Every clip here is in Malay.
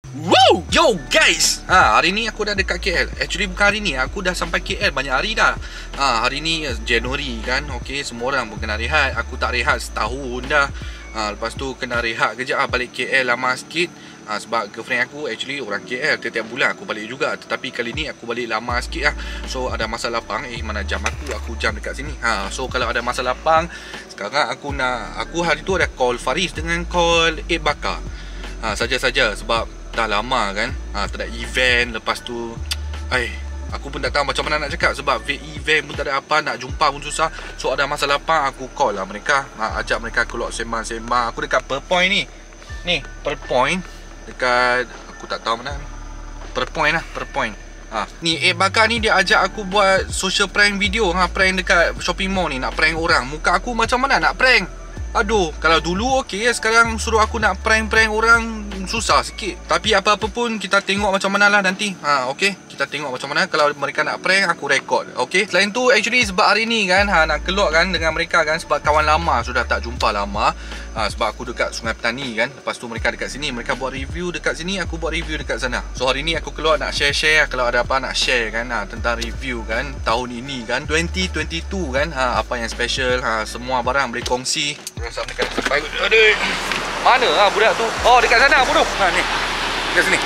Woo! Yo guys, hari ni aku dah dekat KL. Actually bukan hari ni, aku dah sampai KL banyak hari dah. Hari ni Januari kan. Okay, semua orang pun kena rehat. Aku tak rehat setahun dah. Lepas tu kena rehat kejap balik KL lama sikit. Sebab girlfriend aku actually orang KL. Tiap-tiap bulan aku balik juga. Tetapi kali ni aku balik lama sikit lah. So ada masa lapang. Mana jam aku jam dekat sini. So kalau ada masa lapang, sekarang aku hari tu ada call Faris dengan call Ed Bakar. Saja-saja sebab dah lama kan, tak ada event. Lepas tu aku pun tak tahu macam mana nak cakap. Sebab event pun tak ada apa, nak jumpa pun susah. So ada masa lapang aku call lah mereka, ajak mereka keluar sembang-sembang. Aku dekat Pearl Point ni. Ni Pearl Point, dekat aku tak tahu mana ni. Pearl Point lah, Pearl Point. Ni Ed Bakar ni dia ajak aku buat social prank video. Prank dekat shopping mall ni, nak prank orang. Muka aku macam mana nak prank? Aduh, kalau dulu okey, sekarang suruh aku nak prank-prank orang susah sikit. Tapi apa-apa pun kita tengok macam mana lah nanti. Okey, kita tengok macam mana. Kalau mereka nak prank, aku record. Okey, selain tu actually sebab hari ni kan nak keluar kan dengan mereka kan. Sebab kawan lama, sudah tak jumpa lama. Sebab aku dekat Sungai Petani kan. Lepas tu mereka dekat sini, mereka buat review dekat sini, aku buat review dekat sana. So hari ni aku keluar nak share-share. Kalau ada apa nak share kan, tentang review kan tahun ini kan 2022 kan. Apa yang special, semua barang boleh kongsi. Rasa mereka sampai. Aduh, mana budak tu? Oh, dekat sana bodoh. Ni dekat sini.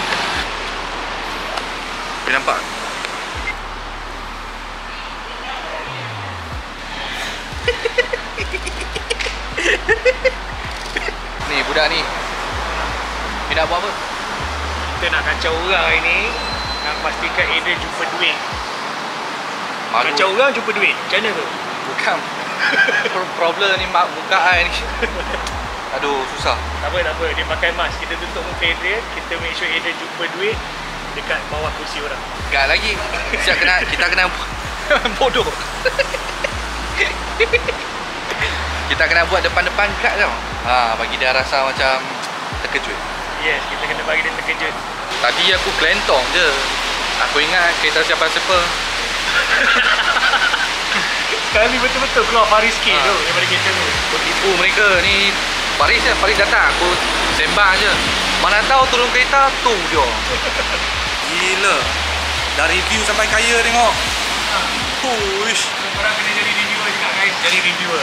Dia nampak. Ni budak ni. Dia nak buat apa? Kita nak kacau orang hari ni. Nak pastikan Aiden jumpa duit. Kacau orang jumpa duit. Macam mana tu? Bukan problem ni bukaan ni. Aduh, susah. Tak apa. Dia pakai mask. Kita tutup muka Aiden. Kita make sure Aiden jumpa duit dekat bawah kursi orang. Gak lagi. Kita kena bodoh. Kita kena buat depan-depan kad tau. Bagi dia rasa macam terkejut. Yes, kita kena bagi dia terkejut. Tadi aku kelentong je. Aku ingat kereta siapa-siapa. Sekarang ni betul-betul keluar Faris sikit tu daripada kereta tu. Aku tipu mereka ni. Faris datang, aku sembang je. Mana tahu turun kereta tu dia. Gila. Dah review sampai kaya tengok. Push. Korang kena jadi reviewer juga guys. Jadi reviewer.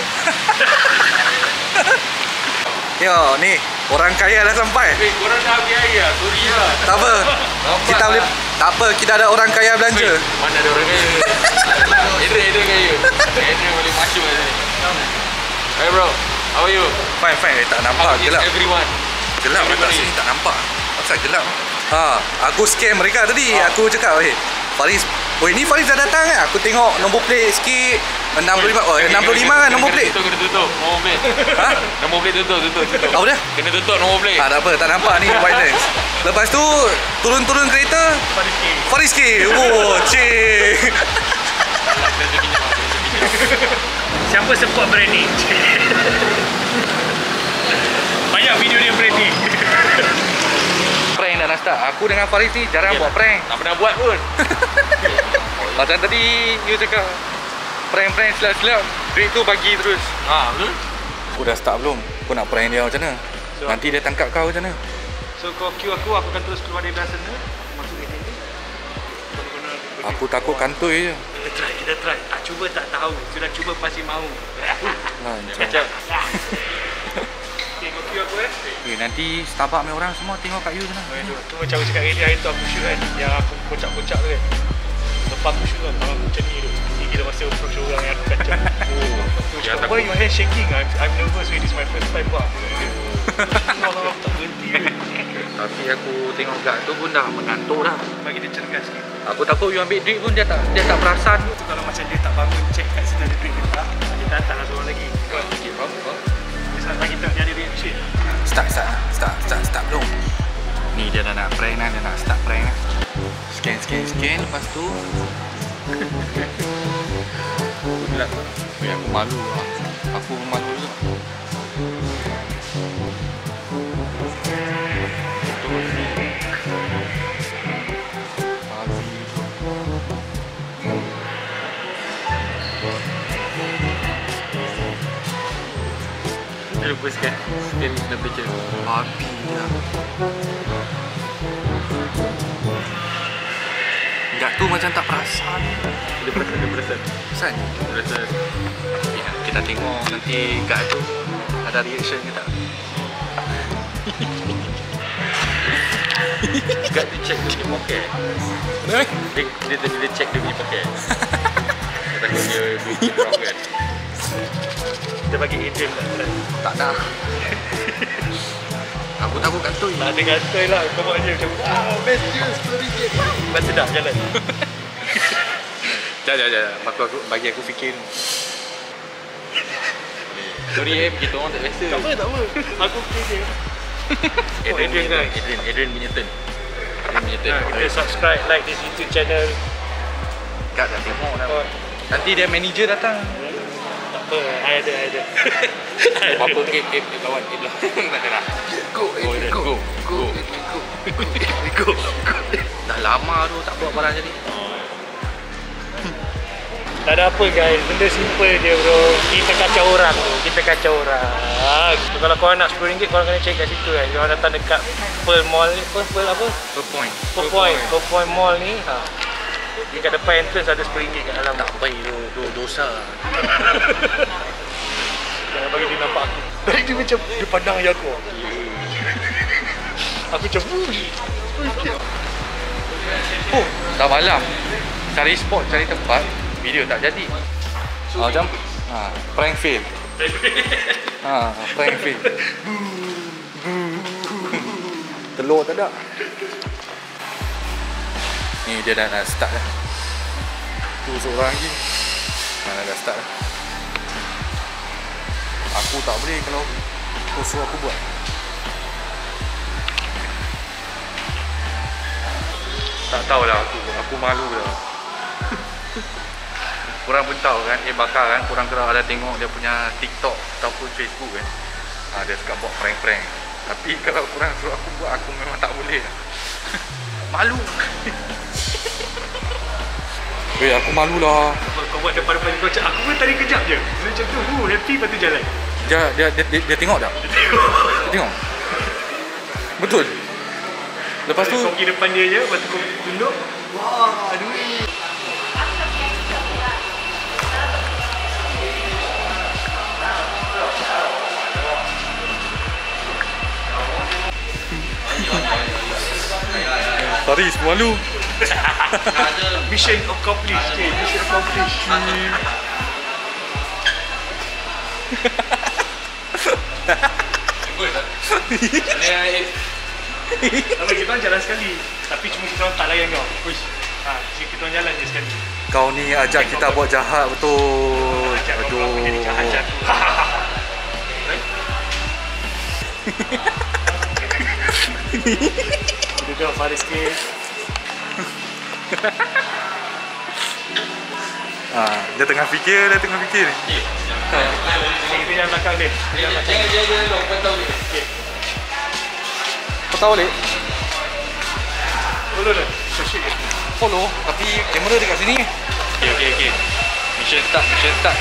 Yo, ni orang kaya dah sampai. Korang dah biaya. Sorry lah. Tak apa. Kita boleh. Tak apa, kita ada orang kaya belanja. Mana ada orang kaya? Aiden kaya. Aiden boleh masuk kat sini. Hey bro, how are you? Fine. Tak nampak, gelap. Everyone. Gelap kat sini tak nampak. Asal gelap. Aku scam mereka tadi. Aku cakap, Faris. Ni Faris dah datang kan? Aku tengok nombor plate sikit. 65. 65 kan nombor plate. Kena tutup nombor plate. Nombor plate tutup. Apa dia? Kena tutup nombor plate. Tak apa, tak nampak ni violence. Lepas tu turun kereta Faris K. Oh, cik. Siapa support brand ni? Banyak video dia brand ni. Prank dah nak start. Aku dengan Faris ni jarang buat prank. Tak pernah buat pun. Macam tadi you cakap prank silap-silap, duit tu bagi terus. Betul. Aku dah start belum? Kau nak prank dia macam mana? Nanti dia tangkap kau macam mana? So kau cue aku akan terus keluar dari belah sana. Masuk ke sini. Aku takut kantoi je. Kita try. Cuba tak tahu. Sudah cuba pasti mahu. Macam Okay, kau cue aku nanti Starbucks punya orang semua tengok kat you sana. Tu macam aku cakap hari tu aku shoot kan. Yang aku kocak-kocak tu kan. Lepas aku shoot kan, tangan aku macam ni tu. Gila masa approach orang yang aku kacau. Why your hand shaking? I'm nervous when this is my first time buat. Allah tak berhenti. Tapi aku tengok gak tu pun dah mengantuk dah. Bagi dia cergas sikit. Aku takut you ambil duit pun dia tak perasan. Kalau macam dia tak bangun check kat sini ada duit ke tak, dia datang lah seorang lagi. Misal bagi tak dia ada duit shit. Start belum. Ni dia dah nak prank lah, dia nak start prank lah. Scan lepas tu. Aku malu lah. Aku malu juga. Lupa scan the picture. Babi lah. tu macam tak perasan. Dia perasan. Perasan? Perasan. Ya, kita tengok nanti kat tu ada reaction ke tak. Guard tu check dia punya poket. Kenapa? Dia tadi dia check dia punya poket. Dia takut dia duit wrong kan. Kita bagi Adrian lah. Tak nak. Aku takut kantoi. Tak ada kantoi lah. Kau buat je macam best je RM10. Lepas sedap jalan. Sekejap. Aku bagi aku fikir. Sorry kita orang tak biasa. Tak apa. Aku fikir je. Adrian punya turn. Kita subscribe, like this YouTube channel. Kat dah tengok dah. Nanti dia manager datang. Tak apa, I ada. Apa lawan lah. Tak ada dah. Go. Dah lama tu tak buat barang jadi. Tak ada apa guys, benda simple je bro. Kita kacau orang tu, Kalau korang nak RM10, korang kena check kat situ kan. Korang datang dekat Pearl Mall ni, Pearl apa? Pearl Point Mall ni. Dekat depan entrance ada RM10 kat dalam. Tak baik tu, dosa. Jangan bagi dia nampak aku. Tadi dia macam, dia pandang ayah aku. Aku macam, Dah malam. Cari spot, cari tempat. Video tak jadi. Macam prank fail. Prank fail. Telur tak ada. Ni dia dah nak start dah. Tu seorang lagi. Dah start dah. Aku tak boleh kalau kau suruh aku buat. Tak tahulah aku malu dah. Korang pun tahu kan, bakar kan, korang kalau ada tengok dia punya TikTok ataupun Facebook kan, dia suka buat prank-prank. Tapi kalau korang suruh aku buat, aku memang tak boleh. Malu. Aku malu lah. Kau buat depan-depan kau cakap, aku pun tadi kejap je. Dia macam tu, happy lepas tu jalan. Dia tengok tak? Dia tengok? Betul? Lepas tu kau pergi depan dia je, lepas tu kau tunduk. Wah, duit. Faris malu. Mission accomplished. Mission accomplished. Tapi kita orang jalan sekali. Tapi cuma kita orang tak layan kau. Kita orang jalan je sekali. Kau ni ajak kita buat jahat betul. Aduh. Dia dah Faris sikit. Dia tengah fikir ni. Kita yang belakang dia. Jangan dong, kau tahu dia. Kau tahu leh? Follow. Tapi kamera dekat sini. Okay. Mission start.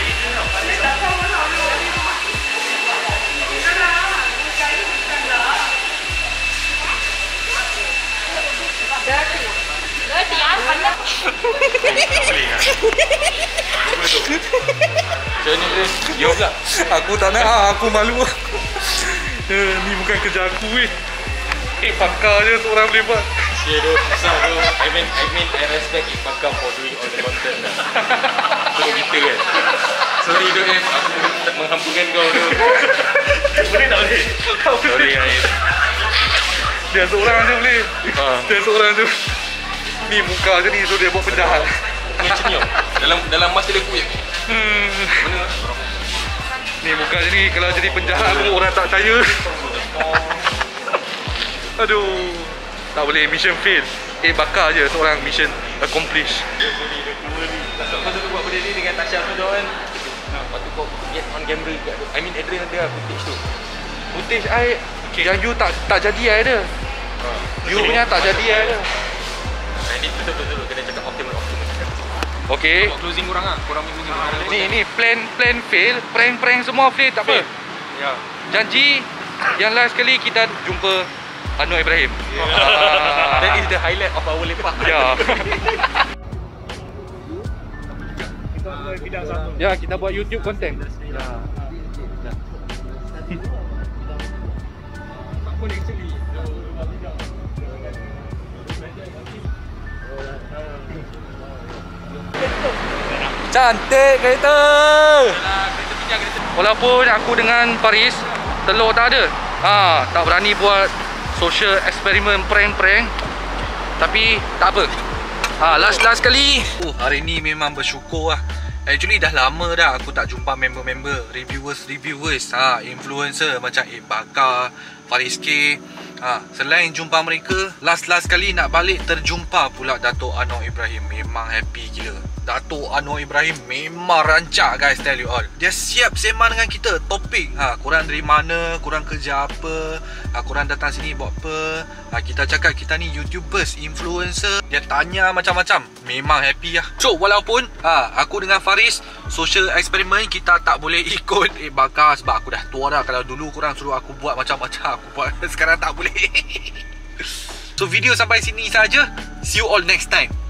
Aku tak nak, aku malu. Ni bukan kerja aku pakar je seorang boleh buat. I mean I respect Pakar for doing all the content lah. So kita kan. Sorry Doem, aku menghampunkan kau tu. Boleh tak boleh? Sorry Aim. Dia seorang je boleh. Dia seorang je. Ni muka je ni, so dia buat penjahat. Macam ni dalam masa dia kuih. Mana? Ni muka je ni, kalau jadi penjahat pun orang tak percaya. Aduh. Tak boleh, mission fail. Bakar je seorang, mission accomplished. Lepas tu buat benda ni dengan Tasha tu kan. Lepas tu kau get on camera kat tu. I mean Adrian ada footage tu. Footage I yang you tak jadi I ada. You punya tak jadi I ada. Ini betul kena cakap optimal. Okay. Closing korang lah. Korang closing korang. Ni plan fail, prank semua fail, tak apa. Ya. Janji yang last kali kita jumpa Anwar Ibrahim. That is the highlight of our lepak. Ya. bidang sama. Ya, kita buat YouTube content. Ya. Cantik kereta. Walaupun aku dengan Faris telur tak ada. Tak berani buat social eksperimen prank-prank. Tapi tak apa. Last kali. Hari ni memang bersyukur lah. Actually dah lama dah aku tak jumpa member-member, reviewers, influencer macam Bakar, Faris K. Selain jumpa mereka, last kali nak balik terjumpa pula Dato' Anwar Ibrahim. Memang happy gila. Dato' Anwar Ibrahim memang rancak guys, tell you all. Dia siap sembang dengan kita, topik. Korang dari mana, korang kerja apa, korang datang sini buat apa. Kita cakap kita ni YouTubers, influencer. Dia tanya macam-macam. Memang happy lah. So walaupun aku dengan Faris social eksperimen kita tak boleh ikut Bakar sebab aku dah tua dah. Kalau dulu korang suruh aku buat macam-macam, aku buat. Sekarang tak boleh. So video sampai sini saja. See you all next time.